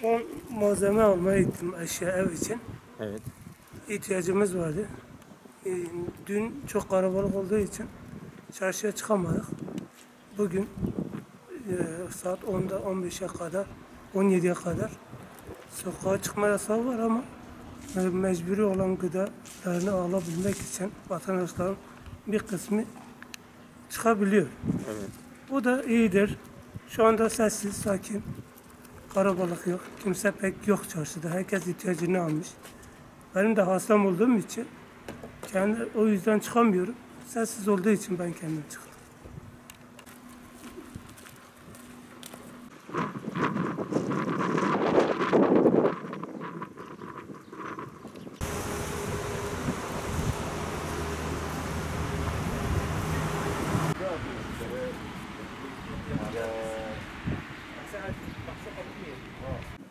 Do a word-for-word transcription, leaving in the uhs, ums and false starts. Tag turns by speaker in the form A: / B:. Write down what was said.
A: Şu an malzeme almaya gittim eşya ev için.
B: Evet.
A: İhtiyacımız vardı. Ee, Dün çok kalabalık olduğu için çarşıya çıkamadık. Bugün e, saat onda on beşe kadar, on yediye kadar sokağa çıkma yasağı var ama e, mecburi olan gıdalarını alabilmek için vatandaşların bir kısmı çıkabiliyor.
B: Evet.
A: Bu da iyidir. Şu anda sessiz, sakin. Karabalık yok. Kimse pek yok çarşıda. Herkes ihtiyacını almış. Benim de hastam olduğum için kendi o yüzden çıkamıyorum. Sessiz olduğu için ben kendim çıktım.
C: Ya.